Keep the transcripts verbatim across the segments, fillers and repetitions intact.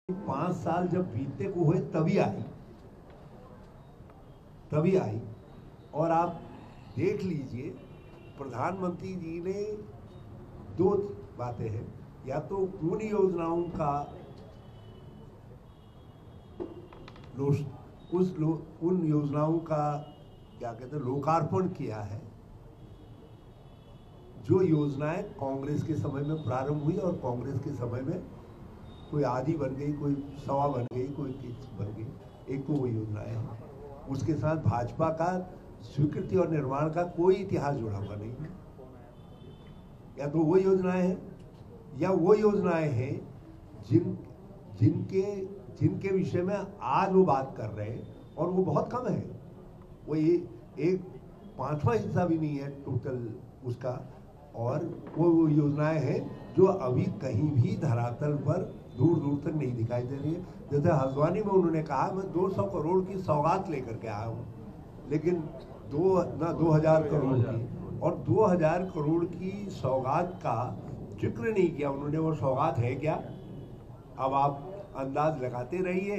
पांच साल जब बीतने को हुए तभी आई तभी आई और आप देख लीजिए प्रधानमंत्री जी ने दो बातें हैं, या तो उन योजनाओं का उस लो, उन योजनाओं का क्या कहते हैं लोकार्पण किया है जो योजनाएं कांग्रेस के समय में प्रारंभ हुई और कांग्रेस के समय में कोई आधी बन गई, कोई सवा बन गई, कोई तीस बन गई, एक तो वो योजनाएं हैं। उसके साथ भाजपा का स्वीकृति और निर्माण का कोई इतिहास जुड़ा हुआ नहीं है। या तो वो योजनाएं हैं या वो योजनाएं हैं जिन जिनके जिनके विषय में आज वो बात कर रहे हैं और वो बहुत कम है। वो ये एक पांचवा हिस्सा भी नहीं है टोटल उसका, और वो योजनाएं हैं जो अभी कहीं भी धरातल पर दूर दूर तक नहीं दिखाई दे रही है। जैसे हल्द्वानी में उन्होंने कहा मैं दो सौ करोड़ की सौगात लेकर के आया हूँ, लेकिन दो ना दो हजार करोड़ की और दो हजार करोड़ की सौगात का जिक्र नहीं किया उन्होंने। वो सौगात है क्या? अब आप अंदाज लगाते रहिए,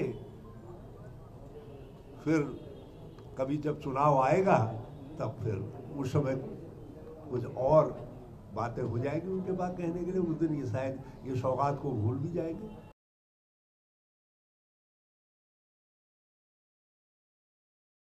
फिर कभी जब चुनाव आएगा तब फिर उस समय कुछ और बातें हो जाएगी उनके पास कहने के लिए। उस दिन ये शायद ये सौगात को भूल भी जाएंगे।